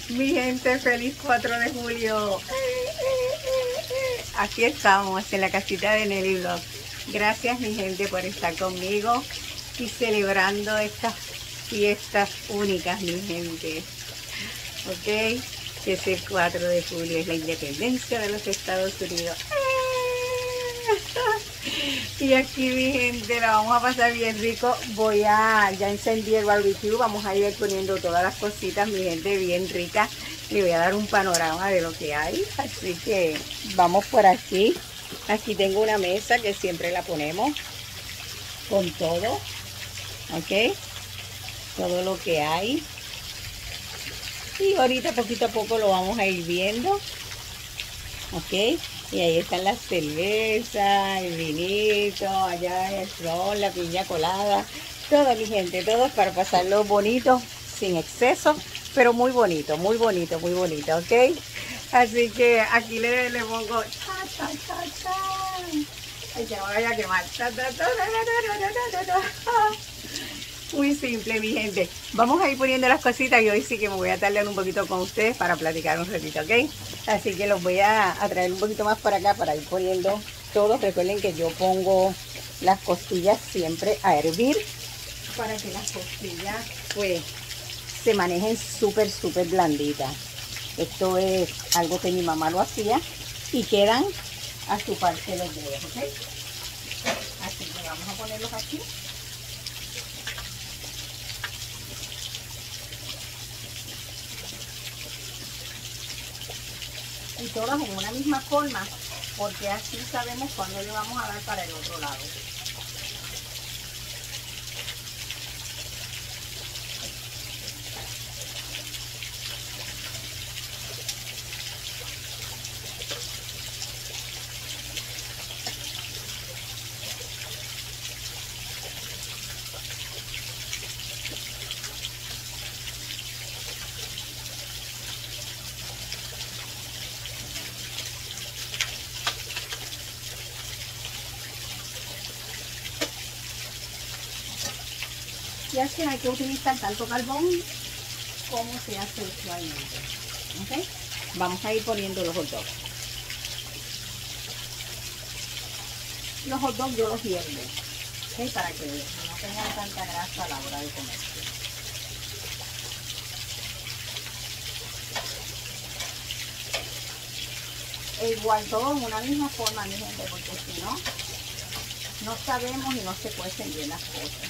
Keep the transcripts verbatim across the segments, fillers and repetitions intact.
Mi gente, feliz cuatro de julio. Aquí estamos en la casita de Nelly Vlog. Gracias, mi gente, por estar conmigo y celebrando estas fiestas únicas, mi gente. Ok, que es el cuatro de julio, es la independencia de los Estados Unidos. Y aquí, mi gente, la vamos a pasar bien rico. Voy a, ya encendí el barbecue, vamos a ir poniendo todas las cositas, mi gente, bien rica. Le voy a dar un panorama de lo que hay, así que vamos por aquí. Aquí tengo una mesa que siempre la ponemos con todo, ok, todo lo que hay. Y ahorita poquito a poco lo vamos a ir viendo, ok. Y ahí están las cervezas, el vinito, allá el ron, la piña colada, todo, mi gente, todo para pasarlo bonito, sin exceso, pero muy bonito, muy bonito, muy bonito, ¿ok? Así que aquí le, le pongo cha, cha, cha, cha. Ay, que no vaya a quemar. Ta, ta, ta, ta, ta, ta, ta, ta. Muy simple, mi gente. Vamos a ir poniendo las cositas y hoy sí que me voy a tardar un poquito con ustedes para platicar un ratito, ¿ok? Así que los voy a, a traer un poquito más para acá para ir poniendo todo. Recuerden que yo pongo las costillas siempre a hervir para que las costillas pues se manejen súper, súper blanditas. Esto es algo que mi mamá lo hacía y quedan a su parte los dedos, ¿ok? Así que vamos a ponerlos aquí. Y todas en una misma forma, porque así sabemos cuándo le vamos a dar para el otro lado. Y así hay que utilizar tanto carbón como se hace usualmente. ¿Okay? Vamos a ir poniendo los hot dogs. Los hot dogs yo los hiervo, ¿okay? Para que no tengan tanta grasa a la hora de comer. E igual todo en una misma forma, mi gente, porque si no, no sabemos y no se cuecen bien las cosas.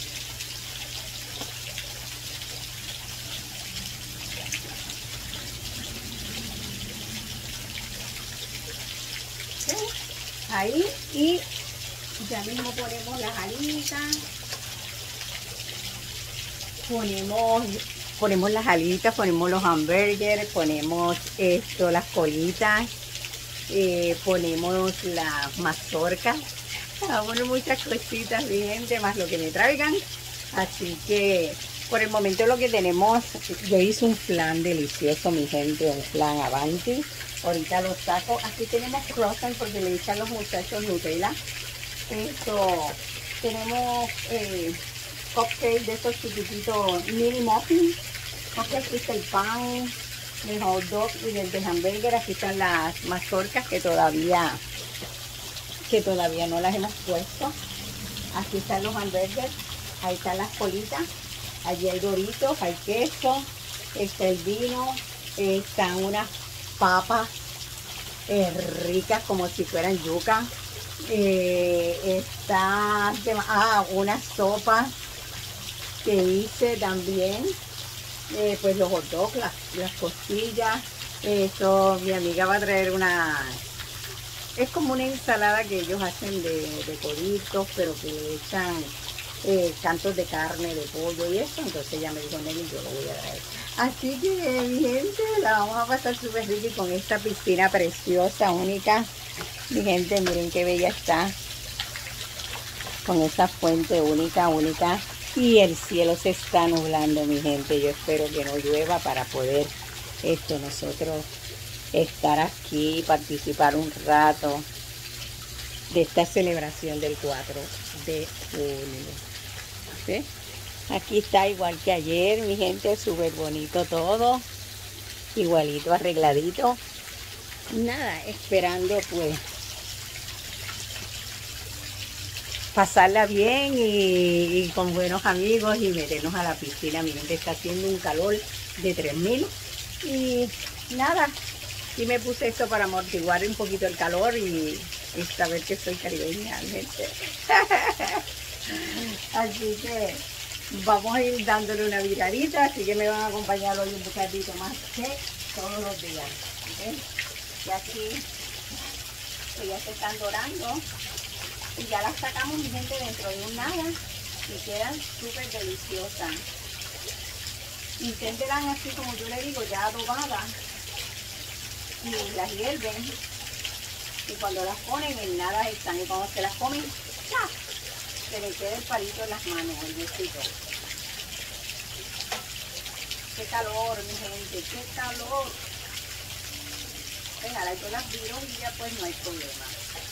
Ahí, y ya mismo ponemos las alitas, ponemos, ponemos las alitas, ponemos los hamburgers, ponemos esto, las colitas, eh, ponemos las mazorcas, vamos a poner muchas cositas, mi gente, más lo que me traigan. Así que por el momento lo que tenemos, yo hice un flan delicioso, mi gente, un flan Avanti. Ahorita lo saco. Aquí tenemos croissant porque le echan los muchachos Nutella. Esto, tenemos eh, cupcakes de estos chiquititos, mini muffins. Ok, aquí está el pan, el hot dog y el de hamburger. Aquí están las mazorcas que todavía, que todavía no las hemos puesto. Aquí están los hamburgers. Ahí están las colitas. Allí hay doritos, hay queso, está el vino, están unas papas eh, ricas como si fueran yuca, eh, está ah, una sopa que hice también, eh, pues los hot dogs, las, las costillas. Eso, mi amiga va a traer una, es como una ensalada que ellos hacen de, de coditos, pero que le echan eh, cantos de carne, de pollo y eso. Entonces ella me dijo, Nelly, yo lo voy a traer. Así que, mi gente, la vamos a pasar súper rica y con esta piscina preciosa, única. Mi gente, miren qué bella está. Con esta fuente única, única. Y el cielo se está nublando, mi gente. Yo espero que no llueva para poder esto nosotros estar aquí, participar un rato de esta celebración del cuatro de julio. ¿Sí? Aquí está igual que ayer, mi gente, súper bonito todo. igualito, arregladito. Nada, esperando pues pasarla bien y, y con buenos amigos y meternos a la piscina. Miren que está haciendo un calor de tres mil y nada, y me puse esto para amortiguar un poquito el calor y, y saber que soy caribeña, gente. Así que vamos a ir dándole una viradita, así que me van a acompañar hoy un bocadito más que todos los días. ¿Okay? Y aquí pues ya se están dorando y ya las sacamos, mi gente, dentro de un nada y quedan súper deliciosas. Inténtenlas así como yo le digo, ya adobadas, y las hierven y cuando las ponen en nada están, y cuando se las comen, ¡chas!, se le queda el palito en las manos, el besito. ¡Qué calor, mi gente! ¡Qué calor! Venga, yo las viro y ya pues no hay problema.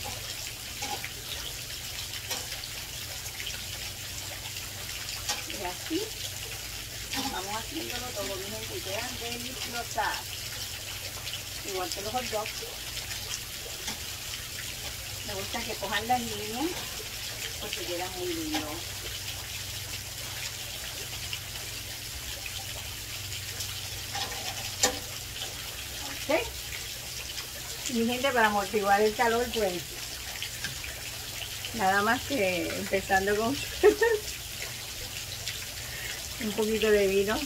Y así vamos haciéndolo todo, mi gente, y quedan deliciosas. Igual que los hot dogs. Me gusta que cojan las líneas porque queda muy lindo. ¿Ok? Mi gente, para amortiguar el calor, pues nada más que empezando con un poquito de vino.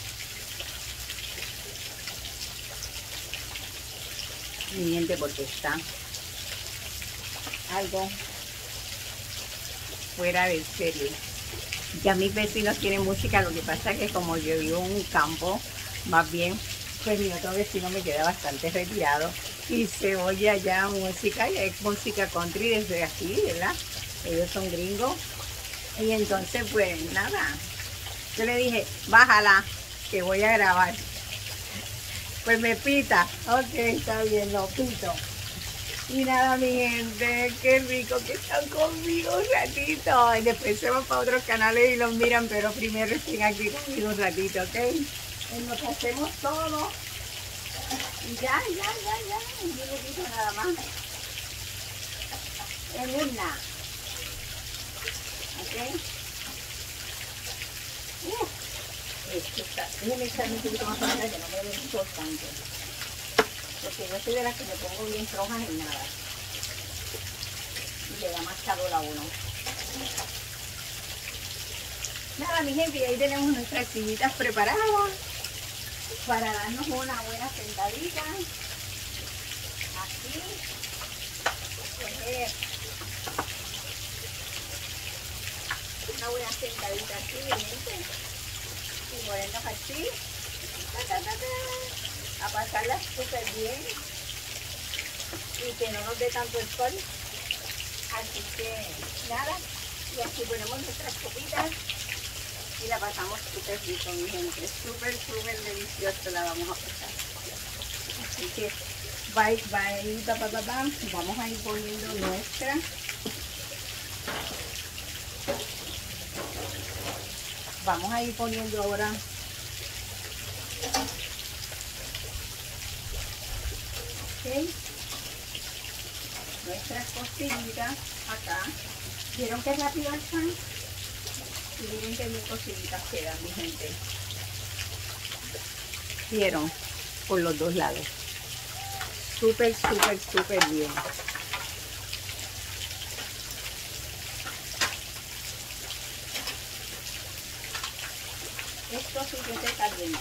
Mi gente, porque está algo fuera de serie. Ya mis vecinos tienen música, lo que pasa es que como yo vivo en un campo, más bien, pues mi otro vecino me queda bastante retirado y se oye allá música, y es música country desde aquí, ¿verdad? Ellos son gringos. Y entonces pues nada, yo le dije, bájala, que voy a grabar. Pues me pita. Ok, está bien, lo pito. Y nada, mi gente, qué rico que están conmigo un ratito. Y después se van para otros canales y los miran, pero primero estén aquí conmigo un ratito, ¿ok? En lo que hacemos todo. Y ya, ya, ya, ya. Un minutito nada más. En una. ¿Ok? Uh. Esto está, déjenme echarme un poquito más para acá, que no me den todo tanto. Porque yo soy de las que me pongo bien rojas en nada. Y le da más calor a uno. Nada, mi gente, y ahí tenemos nuestras sillitas preparadas para darnos una buena sentadita. Así. Coger una buena sentadita así, mi gente. Y ponernos así, ta, ta, ta, ta, a pasarla súper bien y que no nos dé tanto el sol. Así que nada, y aquí ponemos nuestras copitas y la pasamos súper rico, mi gente, súper, súper delicioso la vamos a pasar. Así que bye, bye, ba, ba, ba, ba. Vamos a ir poniendo nuestra. Vamos a ir poniendo ahora okay, nuestras costillitas acá. ¿Vieron qué rápido están? Y miren qué bien costillitas quedan, mi gente. ¿Vieron? Por los dos lados. Súper, súper, súper bien. Esto sí que se calienta.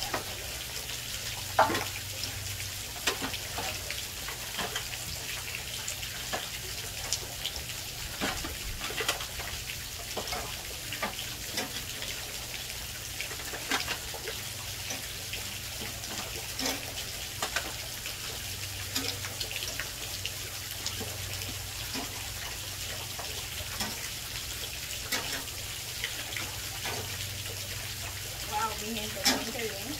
Wow, mi gente, miren qué bien.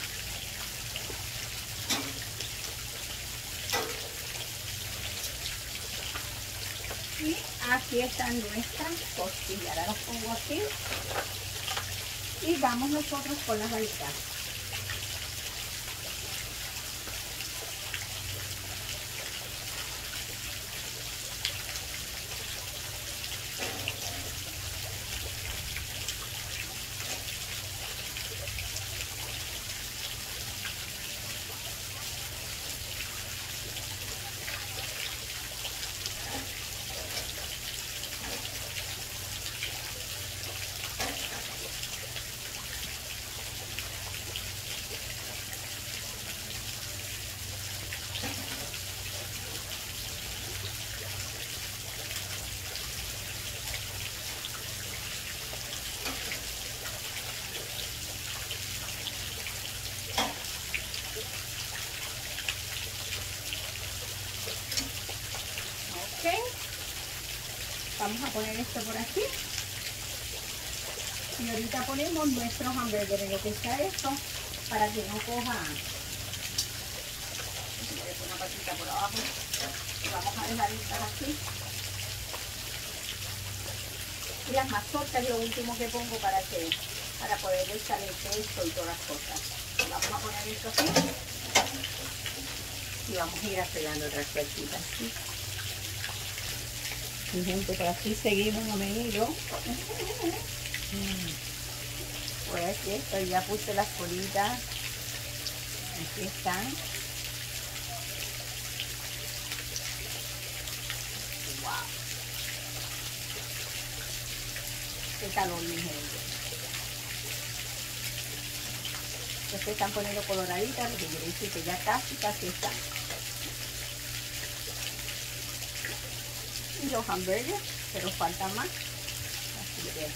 Y aquí están nuestras costillas. Ahora los pongo aquí. Y vamos nosotros con las alitas. Vamos a poner esto por aquí. Y ahorita ponemos nuestros hamburgues. En lo que está esto, para que no coja. Una patita por abajo. Y vamos a dejar estas aquí. Y las mazorcas es lo último que pongo para que para poder echar el pesto y todas las cosas. Vamos a poner esto aquí. Y vamos a ir agregando otras cositas. ¿Sí? Mi gente, por aquí seguimos, no me he ido. Pues aquí estoy, ya puse las bolitas. Aquí están. Wow. Qué calor, mi gente. Ya se están poniendo coloraditas, lo que quiere decir que ya casi, casi están. Y los hamburgues, pero faltan más. Así que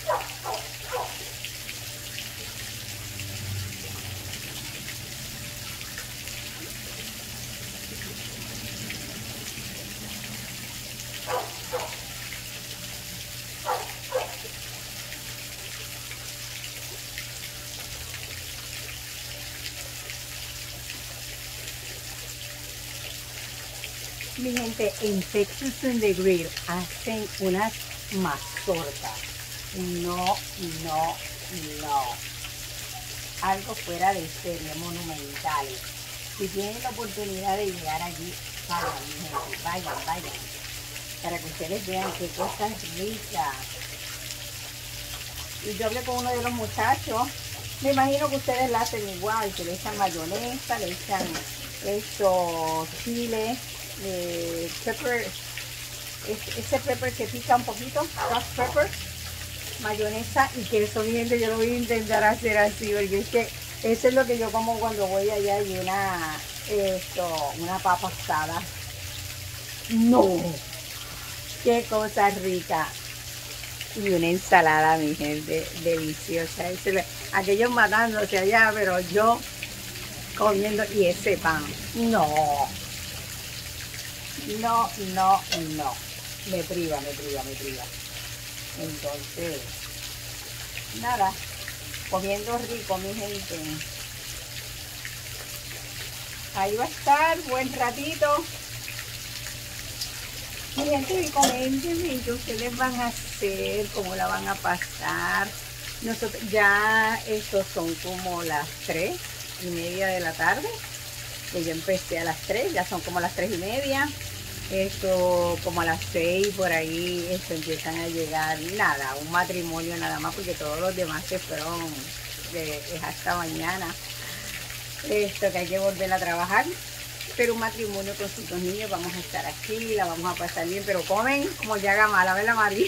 mi gente, en Texas in the Grill hacen unas mazorcas. No, no, no. Algo fuera de serie, monumentales. Si tienen la oportunidad de llegar allí, vayan, mi gente, vayan, vayan. Para que ustedes vean qué cosas ricas. Y yo hablé con uno de los muchachos. Me imagino que ustedes la hacen igual, que le echan mayonesa, le echan esto, chile. Eh, pepper, ese pepper que pica un poquito, hot pepper, mayonesa y queso. Mi gente, yo lo voy a intentar hacer así, porque es que eso es lo que yo como cuando voy allá y una, esto, una papa asada. No, qué cosa rica. Y una ensalada, mi gente, deliciosa. Ese, aquellos matándose allá, pero yo comiendo, y ese pan, no. No, no, no. Me priva, me priva, me priva. Entonces, nada. Comiendo rico, mi gente. Ahí va a estar, buen ratito. Mi gente, coméntenme qué ustedes van a hacer, cómo la van a pasar. Nosotros ya estos son como las tres y media de la tarde. Que yo empecé a las tres, ya son como las tres y media. Esto como a las seis por ahí esto empiezan a llegar, nada, un matrimonio nada más, porque todos los demás se fueron de, es hasta mañana. Esto que hay que volver a trabajar, pero un matrimonio con sus dos niños. Vamos a estar aquí, la vamos a pasar bien, pero comen como ya haga mala, ¿verdad, María?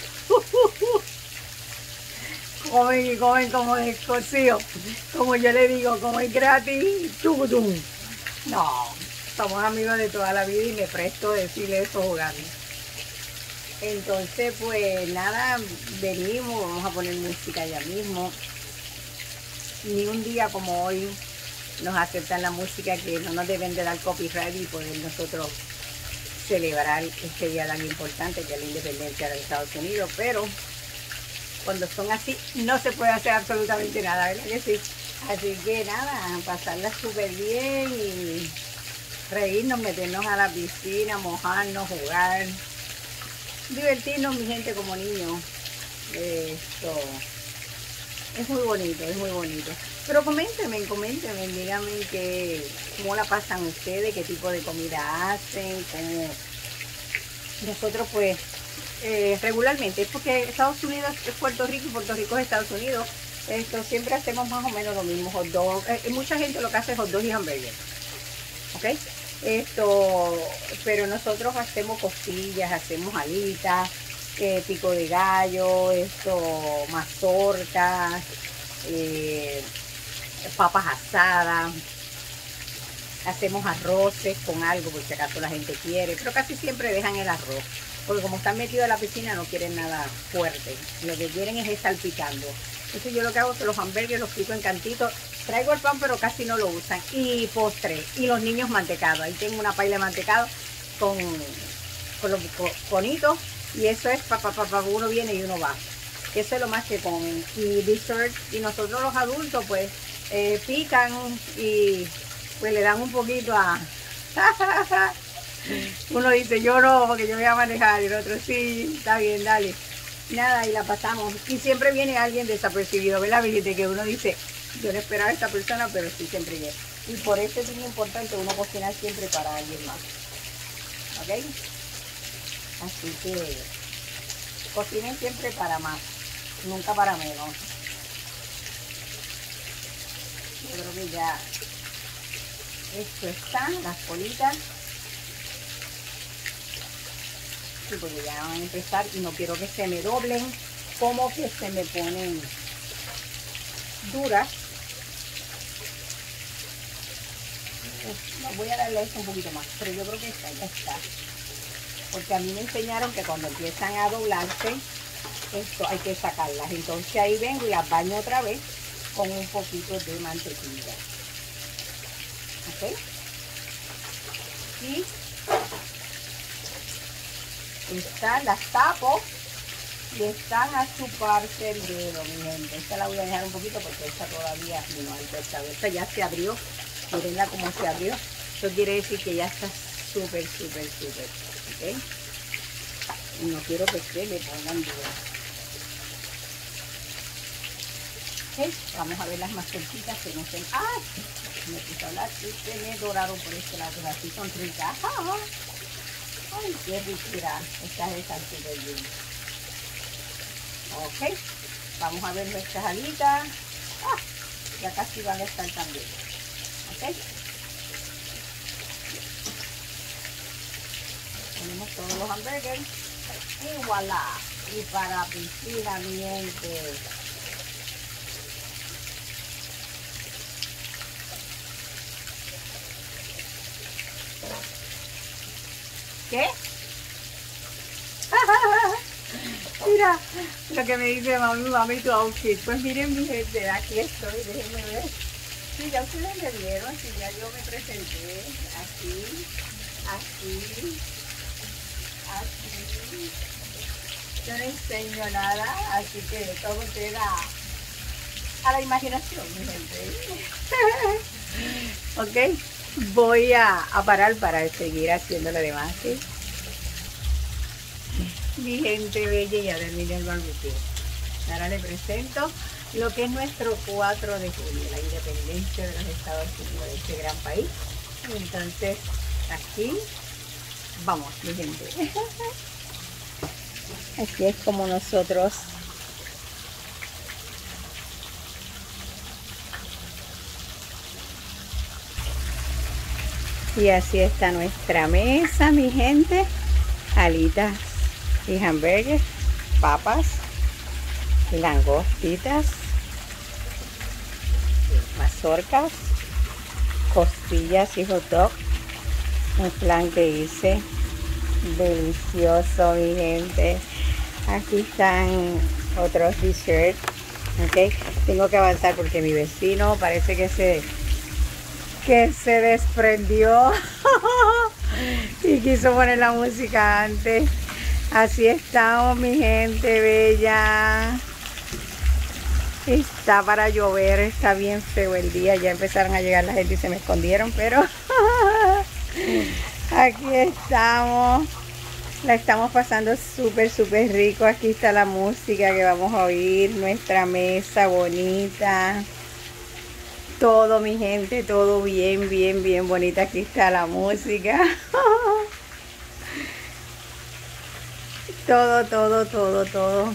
Comen y comen como descosido, como yo le digo, como es gratis, chucutum. No, somos amigos de toda la vida y me presto a decirle eso jugando. Entonces, pues nada, venimos, vamos a poner música ya mismo. Ni un día como hoy nos aceptan la música, que no nos deben de dar copyright y poder nosotros celebrar este día tan importante que es la independencia de Estados Unidos. Pero cuando son así, no se puede hacer absolutamente nada, ¿verdad que sí? Así que nada, pasarla súper bien y reírnos, meternos a la piscina, mojarnos, jugar, divertirnos, mi gente, como niños. Esto es muy bonito, es muy bonito. Pero coméntenme, coméntenme, díganme que, cómo la pasan ustedes, qué tipo de comida hacen, cómo... Nosotros pues eh, regularmente, es porque Estados Unidos es Puerto Rico y Puerto Rico es Estados Unidos. Esto siempre hacemos más o menos lo mismo, hot dog. Eh, mucha gente lo que hace es hot dog y hamburger, ¿ok? Esto, pero nosotros hacemos costillas, hacemos alitas, eh, pico de gallo, esto, mazorcas, eh, papas asadas, hacemos arroces con algo por si acaso la gente quiere, pero casi siempre dejan el arroz, porque como están metidos en la piscina no quieren nada fuerte, lo que quieren es estar picando. Entonces yo lo que hago es que los hamburgues los pico en cantitos, traigo el pan pero casi no lo usan, y postre, y los niños mantecados. Ahí tengo una paila de mantecado con, con los conitos Y eso es para pa, pa, pa, uno viene y uno va. Eso es lo más que comen. Y dessert, y nosotros los adultos pues eh, pican y pues le dan un poquito a... Uno dice yo no, porque yo voy a manejar, y el otro sí, está bien, dale. Nada, y la pasamos. Y siempre viene alguien desapercibido, ¿verdad, Virgite? Que uno dice, yo no esperaba a esta persona, pero sí siempre viene. Y por eso es muy importante uno cocinar siempre para alguien más. ¿Ok? Así que cocinen siempre para más, nunca para menos. Yo creo que ya esto está, las colitas. Sí, porque ya van a empezar y no quiero que se me doblen, como que se me ponen duras. No, voy a darle esto un poquito más, pero yo creo que esta ya está. Porque a mí me enseñaron que cuando empiezan a doblarse, esto hay que sacarlas. Entonces ahí vengo y las baño otra vez con un poquito de mantequilla. ¿Ok? Y están, las tapo y están a chuparse el dedo, mi gente. Esta la voy a dejar un poquito porque esta todavía no hay que saber. Esta ya se abrió. Mirenla como se abrió. Eso quiere decir que ya está súper, súper, súper. ¿Ok? Y no quiero que se le pongan dudas. ¿Ok? Vamos a ver las mazorquitas que no se... ¡Ay! Me puse a hablar y se me doraron por este lado. Así son ricas. ¡Ay, qué riquera! Estas están súper bien. Ok. Vamos a ver nuestras alitas. ¡Ah! Ya casi van a estar también. Ok. Ponemos todos los hamburgues. Y voilà. Y para la piscina, mi gente. ¿Qué? Mira lo que me dice mami, mami, tu outfit. Pues miren mi gente, aquí estoy, déjenme ver. Sí, ya ustedes me vieron, sí, ya yo me presenté. Así, así, así. Yo no enseño nada, así que todo queda a la imaginación, mi gente. Ok. Voy a, a parar para seguir haciendo lo demás, ¿sí? Mi gente bella, ya terminé el barbecue. Ahora le presento lo que es nuestro cuatro de julio, la independencia de los Estados Unidos, de este gran país. Entonces, aquí vamos, mi gente. Así es como nosotros y así está nuestra mesa, mi gente. Alitas y hamburgues, papas, langostitas, mazorcas, costillas y hot dog. Un flan que hice delicioso, mi gente. Aquí están otros desserts. Ok, tengo que avanzar porque mi vecino parece que se que se desprendió y quiso poner la música antes. Así estamos, mi gente bella. Está para llover, está bien feo el día. Ya empezaron a llegar la gente y se me escondieron, pero aquí estamos. La estamos pasando súper, súper rico. Aquí está la música que vamos a oír. Nuestra mesa bonita. Todo, mi gente, todo bien, bien, bien bonita. Aquí está la música. Todo, todo, todo, todo.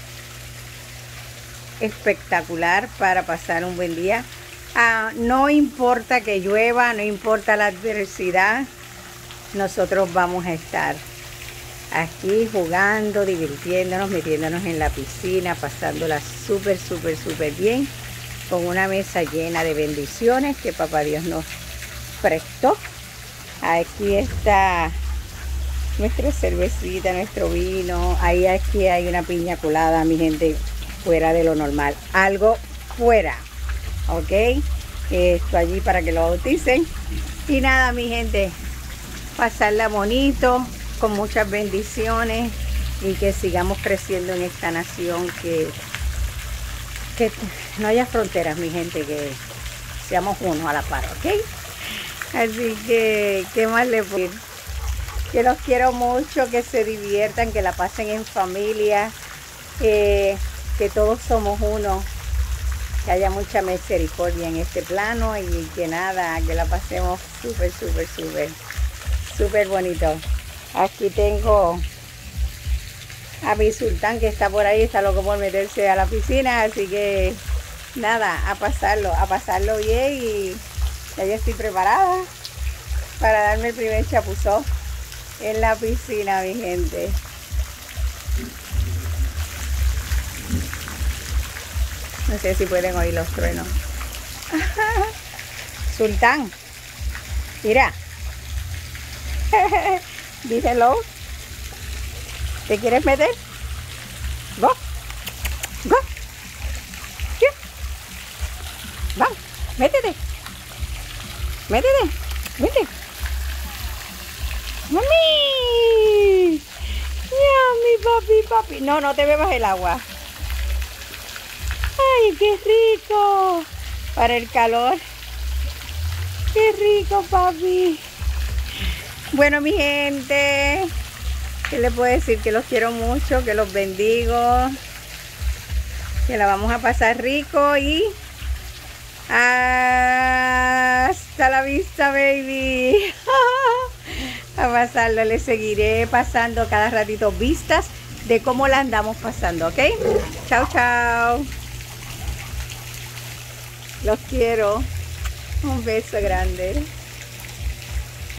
Espectacular para pasar un buen día. Ah, no importa que llueva, no importa la adversidad. Nosotros vamos a estar aquí jugando, divirtiéndonos, metiéndonos en la piscina, pasándola súper, súper, súper bien. Con una mesa llena de bendiciones que Papá Dios nos prestó. Aquí está nuestra cervecita, nuestro vino. Ahí aquí hay una piña colada, mi gente, fuera de lo normal. Algo fuera, ¿ok? Esto allí para que lo bauticen. Y nada, mi gente, pasarla bonito, con muchas bendiciones. y que sigamos creciendo en esta nación, que, que no haya fronteras, mi gente, que seamos unos a la par, ¿ok? Así que, ¿qué más les puedo decir? Que los quiero mucho, que se diviertan, que la pasen en familia, eh, que todos somos uno, que haya mucha misericordia en este plano y que nada, que la pasemos súper, súper, súper, súper bonito. Aquí tengo a mi sultán que está por ahí, está loco por meterse a la piscina, así que nada, a pasarlo, a pasarlo bien y ya yo estoy preparada para darme el primer chapuzón en la piscina, mi gente. No sé si pueden oír los truenos. Sultán, mira. Díselo. ¿Te quieres meter? Go. Go. ¿Qué? Va, métete. Métete. Métete. ¡Mami! ¡Yami, papi, papi! No, no te bebas el agua. ¡Ay, qué rico! Para el calor. ¡Qué rico, papi! Bueno, mi gente, ¿qué les puedo decir? Que los quiero mucho, que los bendigo, que la vamos a pasar rico y hasta la vista, baby. A pasarlo, les seguiré pasando cada ratito vistas de cómo la andamos pasando, ¿ok? Chao, chao. Los quiero. Un beso grande.